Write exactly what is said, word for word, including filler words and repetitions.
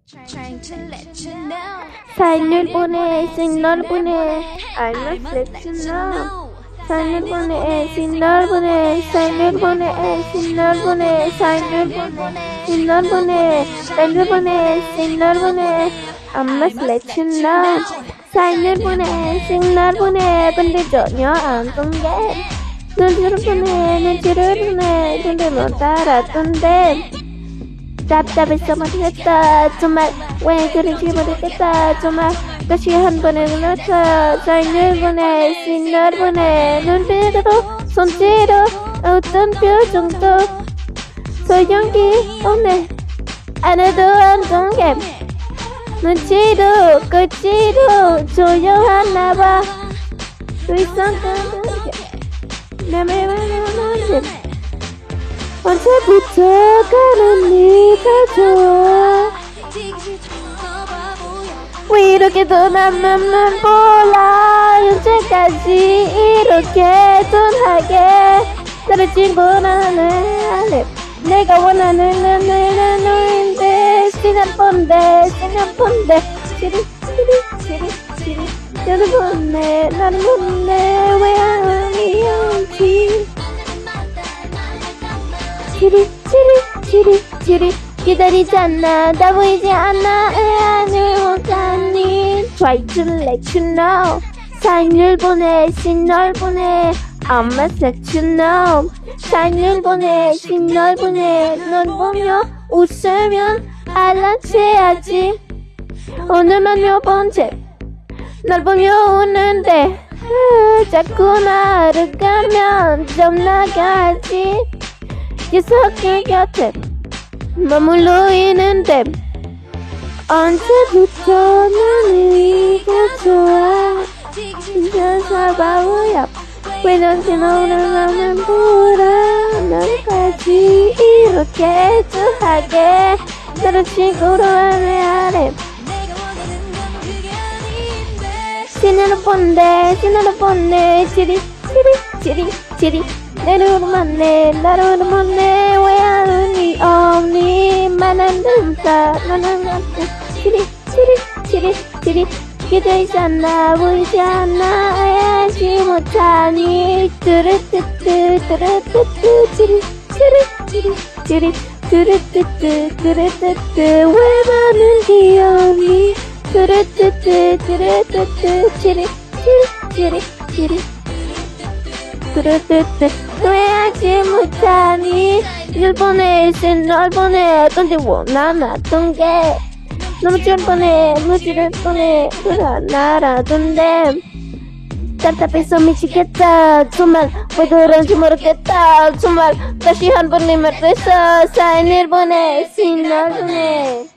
사인을 보내, 시그널 보내. I'm a flexion. 사인을 보내, 시그널 보내. 사인을 보내, 시그널 보내. 사인을 보내, 시그널 보내. 사인을 보내, 시그널 보내. I'm a flexion. 사인을 보내, 시그널 보내. 근데 전혀 안 통계. 눈치를 보내, 눈치를 보내. 근데 못 알아듣던데. 답답해서 못하겠다. 정말 왜 그런지 모르겠다. 정말 다시 한 번에 눌러서 사인을 보내, 시그널 보내. 눈빛으로 손짓으로 어떤 표정도 소용이 없네. 하나도 안 통해. 눈치로 끝으로 조용하나봐. 더 이상 끊게 내 맘을 놓지. 언제부터 가는 네가 좋아. 왜 이렇게도 나만 몰라. 언제까지 이렇게 둔하게 나를 친구나는 내가 원하는 너는 너인데 시간본데 시간본데 시리 시리 시리 시리 나를 보내 나를 보내 왜 아무리 없지. 지리 지리 지리 지리 기다리잖아. 나 보이지 않아. 안을 못 가니. Try to let you know. 사인을 보내, 시그널 보내. I'm a let you know. 사인을 보내, 시그널 보내. 넌 보며 웃으면 알아채야지. 오늘만 몇 번째 널 보며 웃는데 아, 자꾸 나를 가면 좀 나가지. 계속 그 곁에 머물러 있는데 언제부터 나는 네가 좋아. 진짜 바보야. 왜 넌지 너를 보라. 너까지 이렇게 뚜하게 나를 친구로 안해하래. 신으로 본대 신으로 본대 지리 지리 지리 지리 내를 만내 나를 만내 왜 하느니 없니. 만한 듯다 나는 없지. 지리 지리 지리 지리 기대있잖아 보이지 않아. 알지 못하니. 뚜르뚜뚜 뚜르뚜뚜 지리 지리 지리 지리 뚜르뚜뚜 뚜르뚜뚜 왜 많은 기억이. 뚜르뚜뚜 뚜르뚜뚜 지리 지리 지리 지리 뚜르뚜뚜 왜 하지 못하니. 널 보내 널 보내 근데 원하던 게 너무 줄 뻔해. 무지를 뻔해. 그래 날아던데 답답해서 미치겠다. 정말 왜 그런지 모르겠다. 정말 다시 한 번 네 말했어. 사인을 보내 시그널 보내.